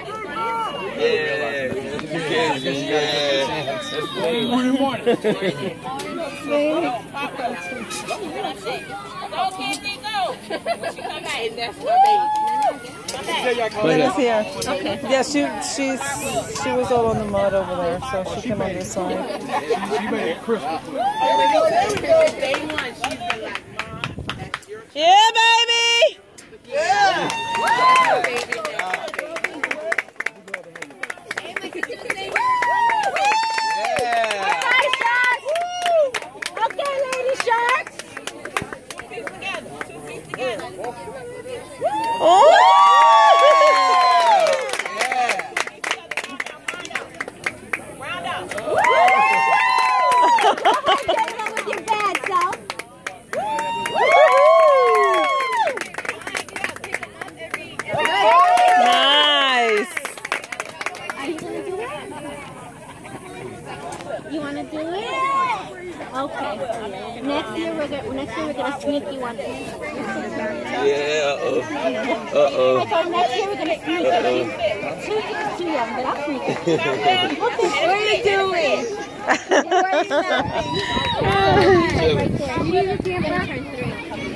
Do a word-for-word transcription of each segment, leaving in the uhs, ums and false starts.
Morning, morning. Go, Kenzie, go. When she come back, that's my baby. Linda's here. Okay. Yeah, she she's she was all on the mud over there, so she came on this side. She made it crystal clear. There we go. There we go. Day one. She's been like, Mom, that's your Yeah, baby. yeah. Wow, baby. Oh! Yeah. Round up. With your bad self. Nice. Are you gonna do it? You wanna do it? Okay. Next year we're gonna next year we're gonna sneak you one. Yeah, uh-oh. Uh-oh. I thought next year we're gonna sneak you. Too, too young, but I'll sneak you. What are you doing? Right there. You need to see him turn three.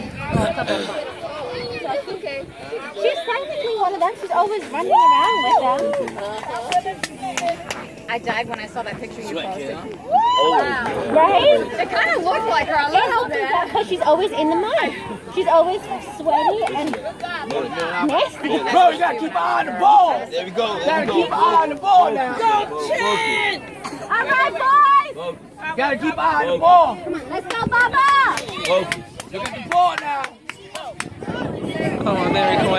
That's okay. She's technically one of them. She's always running around with them. I died when I saw that picture you posted. Wow. Right? It kind of looked like her a little bit. Because she's always in the mud. She's always sweaty and nasty. Bro, you gotta keep an eye on the ball. There we go. You gotta keep an eye on the ball now. Go, Chin! All right, boys! You gotta keep an eye on the ball. Come on, let's go, Baba! Look at the ball now. Oh, there we go.